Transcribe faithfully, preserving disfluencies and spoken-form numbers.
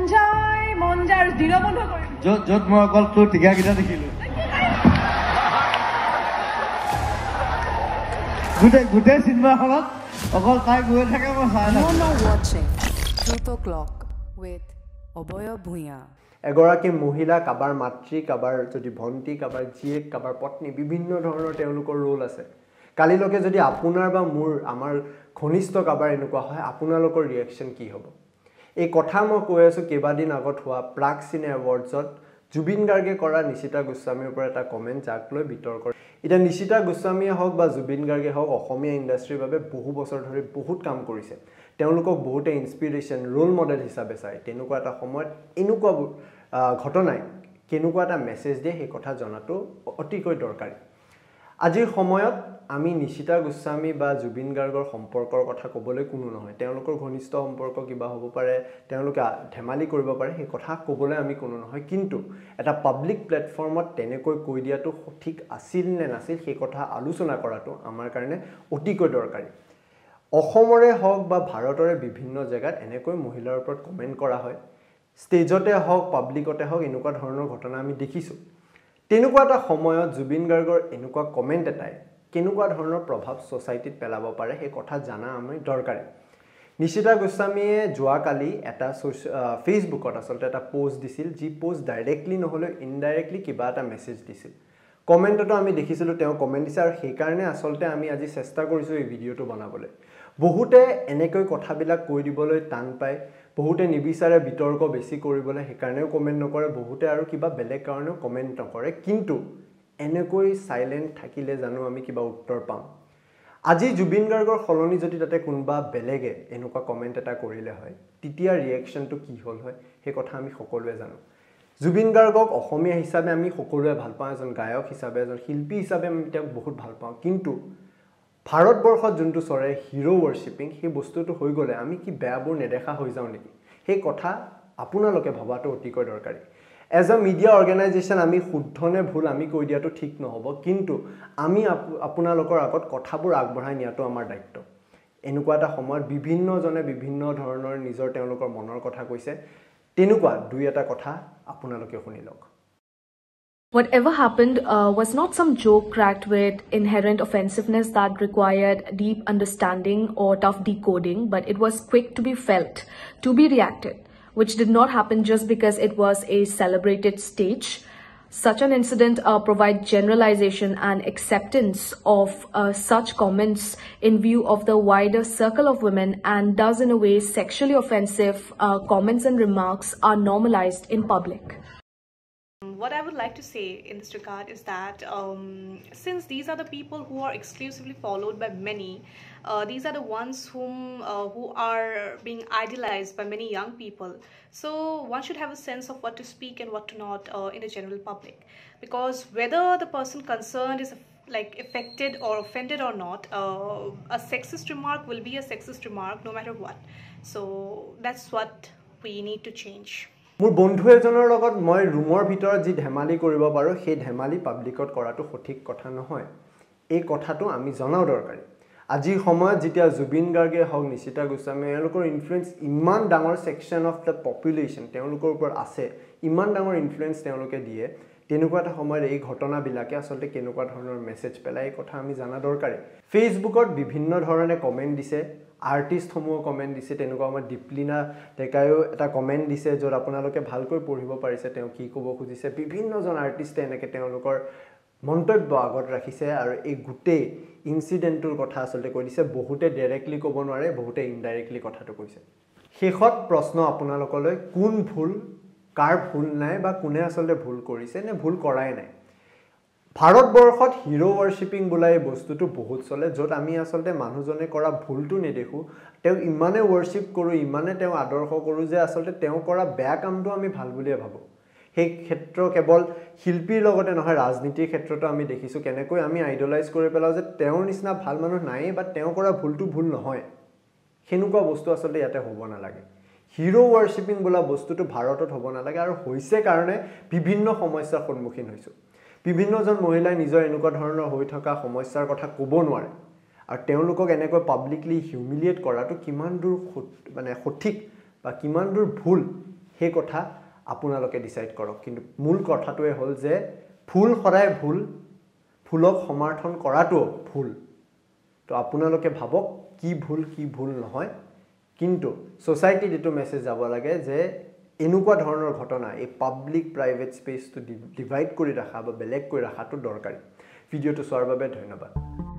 যায় মন যাৰ দীনবন্ধ কৰি য'ত য'ত মই অকল তোৰ টিকাকেইটা দেখিলো গোটেই গোটেই চিনেমাখনত অকল তাই গৈ থাকে মই চাই You are now watching Truth O'Clock with Oboya Bhuya. এগৰাকী মহিলা কাবাৰ মাতৃ কাবাৰ যদি ভন্টি কাবাৰ জীয়েক কাবাৰ পত্নী বিভিন্ন ধৰণৰ তেওঁলোকৰ ৰোল আছে কালিলৈকে যদি আপোনাৰ বা মোৰ আমাৰ ঘনিষ্ঠ কাবাৰ এনেকুৱা হয় আপোনালোকৰ ৰিয়েকচন কি হ'ব এই কথা মই কৈ আছো কেইবাদিন আগত হোৱা প্ৰাক চিনে এৱাৰ্ডছত জুবিন গাৰ্গে কৰা নিশিতা গোস্বামীৰ ওপৰত এটা কমেন্ট যাক লৈ বিতৰ্ক এটা নিশিতা গোস্বামীয়ে হওক বা জুবিন গাৰ্গে হওক অসমীয়া ইণ্ডাষ্ট্ৰীৰ বাবে বহু বছৰ ধৰি বহুত কাম কৰিছে তেওঁলোকক বহুতে ইনস্পিৰেশন ৰোল মডেল হিচাপে চাই তেনেকুৱা এটা সময়ত এনেকুৱা ঘটনাই কেনেকুৱা এটা মেছেজ দিয়ে সেই কথা জনাটো অতিকৈ দৰকাৰী আজিৰ সময়ত আমি নিশিতা গোস্বামী বা জুবিন গাৰ্গৰ সম্পৰ্কৰ কথা ক'বলৈ কোনো নহয় তেওঁলোকৰ ঘনিষ্ঠ সম্পৰ্ক কিবা হ'ব পাৰে তেওঁলোকে ধেমালি কৰিব পাৰে সেই কথা ক'বলৈ আমি কোনো নহয় কিন্তু এটা পাব্লিক প্লেটফৰ্মত তেনেকৈ কৈ দিয়াটো সঠিক আছিল নে নাছিল সেই কথা আলোচনা কৰাটো আমাৰ কাৰণে অতিকৈ দৰকাৰী অসমৰে হওক বা ভাৰতৰে বিভিন্ন জায়গাত এনেকৈ মহিলাৰ ওপৰত কমেন্ট কৰা হয় ষ্টেজতে হওক পাব্লিকতে হওক এনেকুৱা ধৰণৰ ঘটনা আমি দেখিছো তেনেকুৱা এটা সময়ত জুবিন গাৰ্গৰ এনেকুৱা কমেন্ট এটাই কেনেকুৱা ধৰণৰ প্ৰভাৱ সোসাইটিত পেলাব পাৰে সেই কথা জানা আমি দৰকাৰী নিশিতা গোস্বামীয়ে যোৱা কালি এটা ফেসবুকত আসলতে এটা পোষ্ট দিছিল যি পোষ্ট ডাইৰেক্টলি নহলে ইনডাইৰেক্টলি কিবা এটা মেছেজ দিছিল কমেন্টটো আমি দেখিছিলো তেওঁ কমেন্ট দিছে আৰু সেই কাৰণে আসলতে আমি আজি চেষ্টা কৰিছো এই ভিডিওটো বনাবলৈ বহুতে এনেকৈ কথাবিলাক কৈ দিবলৈ টান পায় বহুতে নিবিচাৰে বিতৰ্ক বেছি কৰিবলৈ সেই কাৰণেও কমেন্ট নকৰে বহুতে আৰু কিবা বেলেগ কাৰণেও কমেন্ট নকৰে কিন্তু এনেকৈ সাইলেন্ট থাকিলে জানো আমি কিবা উত্তৰ পাম আজি জুবিন গাৰ্গৰ খলনি যদি তাতে কোনবা বেলেগে এনেকুৱা কমেন্ট এটা কৰিলে হয় তেতিয়া ৰিঅ্যাকশনটো কি হ'ল হয় সেই কথা আমি সকলোৱে জানো জুবিন গাৰ্গক অসমীয়া হিচাপে আমি সকলোৱে ভাল পাওঁ এজন গায়ক হিচাপে এজন শিল্পী হিচাপে আমি তেওঁক বহুত ভাল পাওঁ কিন্তু ভাৰতবৰ্ষত যোনটো চৰে হিৰো ওয়াৰ্শিপিং সেই বস্তুটো হৈ গলে আমি কি বেয়াবোৰ নেদেখা হৈ যাও নেকি সেই কথা আপোনালোকে ভাবাটো অতিকৈ দৰকাৰী এজ আ মিডিয়া অৰ্গানাইজেশ্যন আমি শুদ্ধনে ভুল আমি কৈ দিয়াটো ঠিক নহব কিন্তু আমি আপোনালোকৰ আগত কথাবোৰ আগবঢ়াই নিয়াটো আমাৰ দায়িত্ব এনেকুৱা এটা সময়ত বিভিন্ন জনে বিভিন্ন ধৰণৰ নিজৰ তেওঁলোকৰ মনৰ কথা কৈছে তেনেকুৱা দুই এটা কথা আপোনালোকে শুনি লওক Whatever happened uh, was not some joke cracked with inherent offensiveness that required deep understanding or tough decoding, but it was quick to be felt, to be reacted, which did not happen just because it was a celebrated stage. Such an incident uh, provides generalization and acceptance of uh, such comments in view of the wider circle of women and does in a way sexually offensive uh, comments and remarks are normalized in public. What I would like to say in this regard is that um, since these are the people who are exclusively followed by many, uh, these are the ones whom uh, who are being idolized by many young people. So one should have a sense of what to speak and what to not uh, in the general public, because whether the person concerned is like affected or offended or not, uh, a sexist remark will be a sexist remark no matter what. So that's what we need to change. মোৰ বন্ধু এজনৰ লগত মই ৰুমৰ ভিতৰত যি ধেমালি কৰিব পাৰো সেই ধেমালি পাব্লিকত কৰাটো সঠিক কথা নহয় এই কথাটো আমি জনাও দৰকাৰী আজি সময়ত যেতিয়া জুবিন গাৰ্গে হওক নিশিতা গোস্বামী এওঁলোকৰ ইনফ্লুৱেন্স ইমান ডাঙৰ সেকশন অফ দ্য পপুলেশন তেওঁলোকৰ ওপৰত আছে ইমান ডাঙৰ ইনফ্লুৱেন্স তেওঁলোকে দিয়ে তেনেকুৱা এটা সময়ত এই ঘটনাবিলাকে আসলতে কেনেকুৱা ধৰণৰ মেছেজ পেলাই এই কথা আমি জানা দৰকাৰী ফেসবুকত বিভিন্ন ধৰণে কমেন্ট দিছে আৰ্টিস্ট সমূহ কমেন্ট দিছে তেনেকুৱা আমাৰ ডিপ্লিনা তেকায়ো এটা কমেন্ট দিছে যত আপোনালোকে ভালকৈ পঢ়িব পাৰিছে তেওঁ কি ক'ব খুজিছে বিভিন্নজন আৰ্টিস্টে এনেকৈ তেওঁলোকৰ মন্তব্য আগত ৰাখিছে আৰু এই গুটেই ইনসিডেন্টৰ কথা আসলতে কৈ দিছে বহুতে ডাইৰেক্টলি ক'ব নোৱাৰে বহুতে ইনডাইৰেক্টলি কথাটো কৈছে শেষত প্ৰশ্ন আপোনালোকলৈ কোন ভুল কাৰ ভুল নাই বা কোনে আসলতে ভুল কৰিছে নে ভুল কৰাই নাই ভাৰতবৰ্ষত হিৰো ওয়াৰ্শিপিং বুলাই বস্তুটো বহুত চলে যত আমি আসলতে মানুহজনে কৰা ভুলটো নেদেখো তেওঁ ইমানে ওয়াৰ্শিপ কৰো ইমানে তেওঁ আদৰ্শ কৰো যে আসলতে তেওঁ কৰা বেয়া কামটো আমি ভাল বুলিয়ে ভাবো সেই ক্ষেত্ৰ কেৱল শিল্পীৰ লগতে নহয় ৰাজনীতিৰ ক্ষেত্ৰতো আমি দেখিছো কেনেকৈ আমি আইডলাইজ কৰি পেলাও যে তেওঁৰ নিচিনা ভাল মানুহ নাই বা তেওঁ কৰা ভুলটো ভুল নহয় হেনুকুৱা বস্তু আসলতে ইয়াতে হ'ব নালাগে হিৰো ওয়াৰ্শিপিং বুলা বস্তুটো ভাৰতত হ'ব নালাগে আৰু হৈছে কাৰণে বিভিন্ন সমস্যাৰ সন্মুখীন হৈছো বিভিন্নজন মহিলাই নিজৰ এনেকুৱা ধৰণৰ হৈ থকা সমস্যাৰ কথা ক'ব নোৱাৰে আৰু তেওঁলোকক এনেকৈ পাব্লিকলি হিউমিলিয়েট কৰাটো কিমান দূৰ মানে সঠিক বা কিমান দূৰ ভুল সেই কথা আপোনালোকে ডিসাইড কৰক কিন্তু মূল কথাটোৱে হ'ল যে ফুল সদায় ভুল ফুলক সমৰ্থন কৰাটো ভুল তো আপোনালোকে ভাবক কি ভুল কি ভুল নহয় কিন্তু সোসাইটি দিটো মেসেজ যাব লাগে যে এনেকুৱা ধৰণৰ ঘটনা এই পাব্লিক প্ৰাইভেট স্পেচটো ডিভাইড কৰি ৰাখা বা বেলেগ কৰি ৰাখাটো দৰকাৰী ভিডিওটো চোৱাৰ বাবে ধন্যবাদ